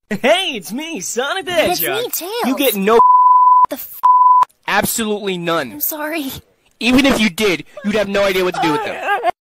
Hey, it's me, Sonic the It's Hedgehog. me, Tails. You get no The f. absolutely none. I'm sorry. Even if you did, you'd have no idea what to do with them.